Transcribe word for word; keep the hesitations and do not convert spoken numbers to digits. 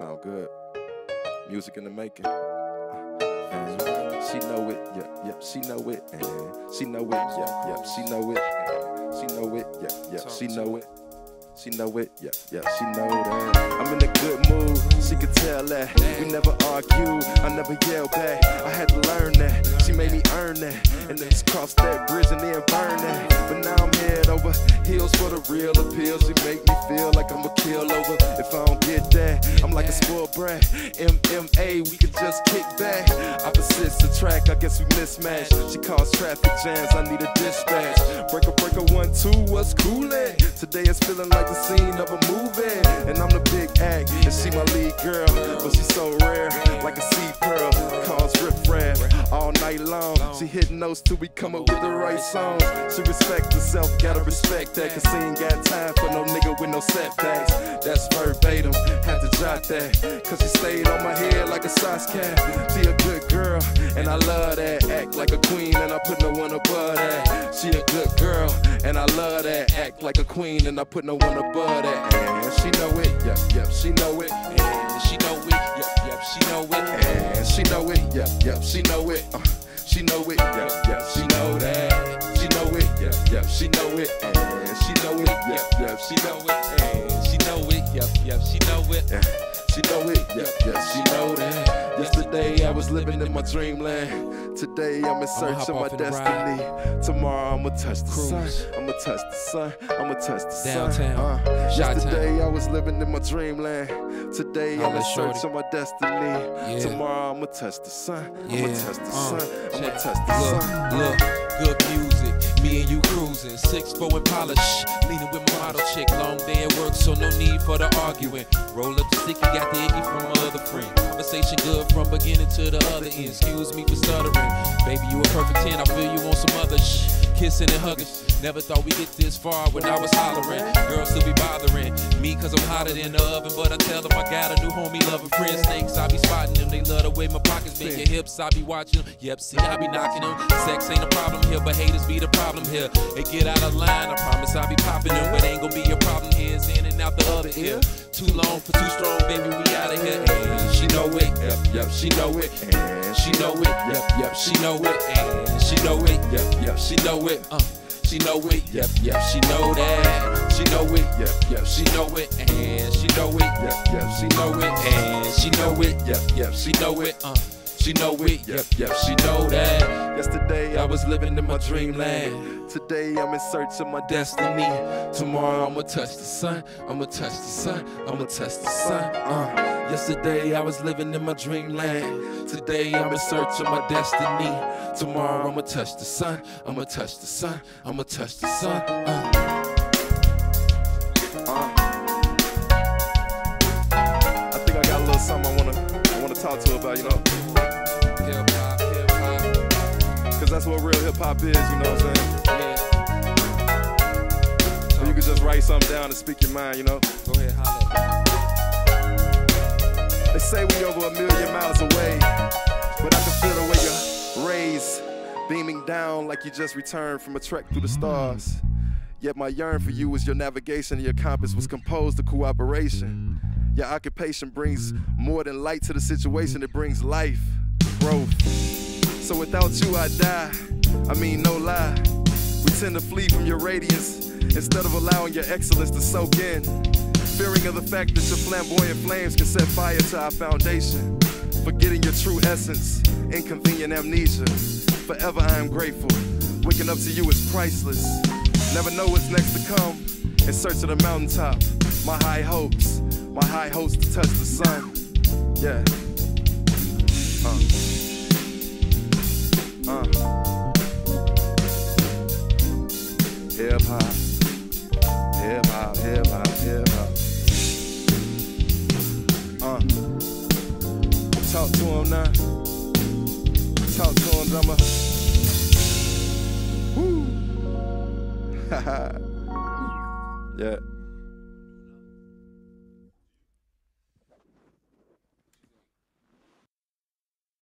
Sound good. Music in the making. And she know it, yep, yep, she know it. And she know it, yep, yep, she know it. And she know it, yep, yep, she know it. She know it, yeah, yeah, she know that. I'm in a good mood, she could tell that. We never argue, I never yell back. I had to learn that, she made me earn that. And then just cross that bridge and then burn that. But now I'm head over heels for the real appeal. She make me feel like I'm a kill over. If I don't get that, I'm like a spoiled brat. M M A, we could just kick back. Opposites attract, I guess we mismatch. She cause traffic jams, I need a dispatch. Breaker, breaker, one, two, what's coolin'? Today it's feeling like the scene of a movie, and I'm the big act, and she my lead girl, but she's so rare, like a sea pearl, cause riff-raff, all night long. She hitting notes till we come up with the right songs. She respect herself, gotta respect that, cause she ain't got time for no nigga with no setbacks. That's verbatim, had to jot that, cause she stayed on my head like a sauce can. She a good girl, and I love that. Act like a queen, and I put no one above that. She a good girl, and I love that. Act like a queen, and I put no one above that. And she know it, yep, yep, she know it. And she know it, yep, yep, she know it. And she know it, yep, yep, she know it. Uh, she know it, yep, yep, she know that. She know it, yep, yep, she know it. And she know it, yep, yep, she know it. And she know it, yep, yep, she know it. And she know it, yep, yep, she know that. Yesterday I was living in my dreamland. Today I'm in search of my destiny. Tomorrow I'ma touch the sun. I'ma touch the sun. I'ma touch the sun. Uh, yesterday I was living in my dreamland. Today I'm in search of my destiny. Tomorrow I'ma touch the sun. I'ma touch the sun. I'ma touch the sun. Look, good music. Me and you cruising. Six four and polish. Leaning with my model chick. Long day at work, so no need for the arguing. Roll up the sticky, got the icky from my other friend. Conversation good from beginning to the other end. Excuse me for stuttering. Baby, you a perfect ten. I feel you on some other shh. Kissing and hugging. Never thought we'd get this far when I was hollering. Girls still be bothering me cause I'm hotter than the oven. But I tell them I got a new homie loving friend. Snakes, I be spotting them. They love the way my pockets make your hips. I be watching them. Yep, see, I be knocking them. Sex ain't a problem here, but haters be the problem here. They get out of line, I promise I be popping them. But ain't gonna be a problem here. It's in and out the other ear. Too long for too strong, baby, we out of here. And she know it, yep, yep, she know it. And she know it, yep, yep, she know it. And she know it, yep, yep, she know it. Uh, she know it, yep, yep, she know that. She know it, yep, yep, she know it. And she know it, yep, yep, she know it. And she know it, yep, yep, she know it. Uh, she know it, yep, yep, she know that. Yesterday I was living in my dreamland. Today I'm in search of my destiny. Tomorrow I'ma touch the sun. I'ma touch the sun. I'ma touch the sun. Uh. Yesterday I was living in my dreamland. Today I'm in search of my destiny. Tomorrow I'ma touch the sun. I'ma touch the sun. I'ma touch the sun. Uh. Uh. I think I got a little something I wanna I wanna talk to her about, you know. Hip hop, hip hop. Cause that's what real hip hop is, you know what I'm saying? Yeah. You could just write something down and speak your mind, you know. Go ahead, holler. They say we over a million miles away, but I can feel the way your rays beaming down like you just returned from a trek through the stars. Yet my yearn for you was your navigation, and your compass was composed of cooperation. Your occupation brings more than light to the situation, it brings life, growth. So without you I die, I mean no lie. We tend to flee from your radiance instead of allowing your excellence to soak in. Fearing of the fact that your flamboyant flames can set fire to our foundation. Forgetting your true essence, inconvenient amnesia. Forever I am grateful, waking up to you is priceless. Never know what's next to come, in search of the mountaintop. My high hopes, my high hopes to touch the sun. Yeah. Uh. Uh. Hip hop, hip hop, hip hop, hip hop. Uh. Talk to him now. Talk to him, drummer. Woo. Yeah.